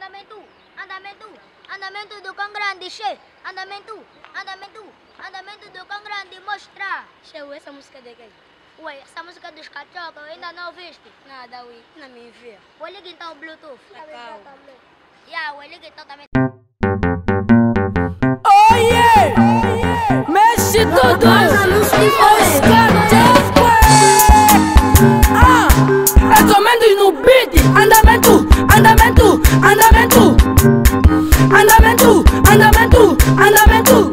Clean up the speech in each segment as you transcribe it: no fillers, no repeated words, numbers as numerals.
andamento, andamento, andamento do cão grande, che, andamento, andamento, andamento do cão grande, mostra. Che, essa música de quem? Ué, essa música dos cachorros ainda não ouviste? Nada, ui, não me vê. Ué, liga então o Bluetooth. Também. Yeah, ué, liga então também. Oh yeah! Mexe tudo! Oscar é somente no beat! Andamento, andamento, andamento! Andamento, andamento, andamento!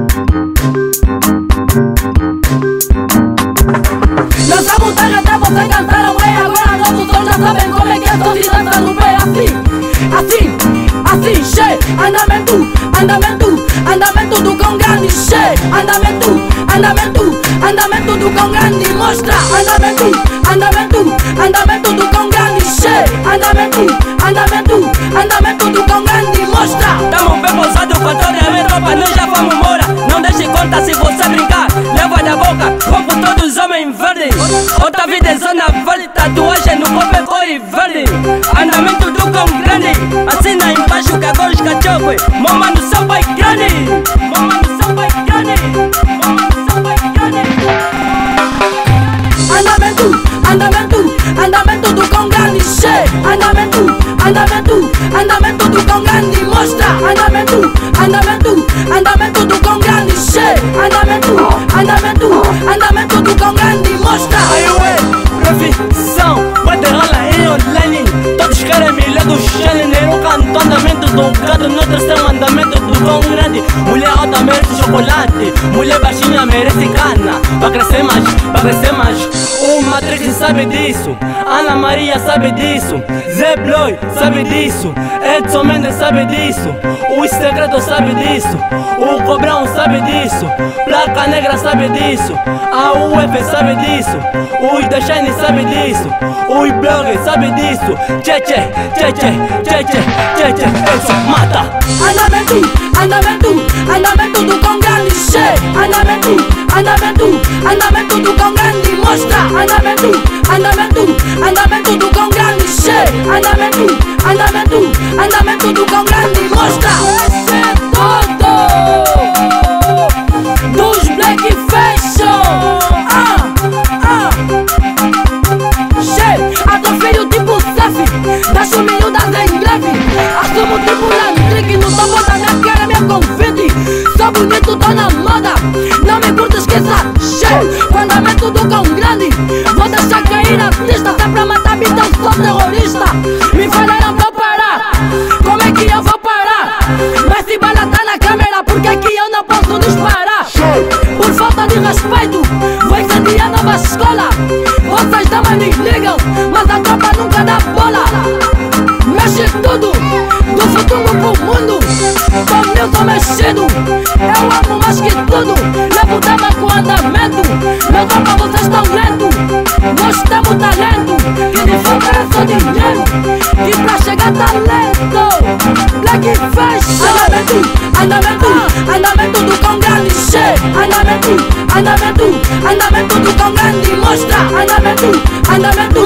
Lançamos tag até você cantar a ué. Agora nossos sons já sabem como é que é. Só se dança no pé assim, assim, che. Andamento, andamento, andamento do cão grande, che. Andamento, andamento, andamento do cão grande, mostra. Andamento, andamento, andamento do cão grande, che. Andamento, andamento, andamento do cão grande, mostra. Tamo bem pousado com toda a minha tropa, nós já vamos embora. Não deixe conta se você brincar, leva da boca, roubo todos os homens verdes. Outra vida é zona verde, tatuagem no corpo é cor e verde. Andamento do cão grande, assina embaixo que agora os cachorros. Mama no seu pai grande, mama no seu pai grande, mama no seu pai grande. Andamento, andamento, andamento do cão grande, che. Andamento, andamento, andamento do cão grande, mostra. Andamento, andamento, andamento do cão grande, che. Andamento, andamento, andamento do cão grande, mostra. Aí ué, profissão, pode rolar em online. Todos querem me ler do challenge. Eu canto andamento do gado no terceiro andamento do cão grande. Mulher alta merece chocolate, mulher baixinha merece cana. Pra crescer mais, pra crescer mais. O Matrix sabe disso, Ana Maria sabe disso, Zé Bloy sabe disso, Edson Mendes sabe disso, o Segredo sabe disso, o Cobrão sabe disso, Placa Negra sabe disso, a UF sabe disso, o Dashine sabe disso, o Blog sabe disso. Tcheche, tcheche, tcheche, tcheche, Edson mata. Andamento, andamento, andamento do cão grande, che. Andamento, andamento, andamento do cão grande, mostra. Andamento, andamento, andamento do cão grande, che. Andamento, andamento, andamento do cão grande, mostra. Esse é todo dos Black Fashion. Che, atrofio tipo Cef, das humilhadas em greve. Assumo tipo Landrick, no topo da minha cara, minha convite. Sou bonito, tô na moda, não me curto, esqueça. Che, com andamento do cão grande, vou deixar cair a pista. Se é pra matar, então sou terrorista. Me falaram pra parar, como é que eu vou parar? Mas se bala tá na câmera, por que que eu não posso disparar? Por falta de respeito, vou incendiar nova escola. Vocês damas me ligam, mas a tropa nunca dá bola. Mexe tudo, do futuro pro mundo. Com eu tô mexido, eu amo mais que tudo. Levo dama com andamento, meu tropa vocês tão lento. Nós temos talento, que de falta é só dinheiro, que pra chegar talento. Black Fashion. Andamento, andamento, andamento do cão grande, che. Andamento, andamento, andamento do cão grande, mostra. Andamento, andamento,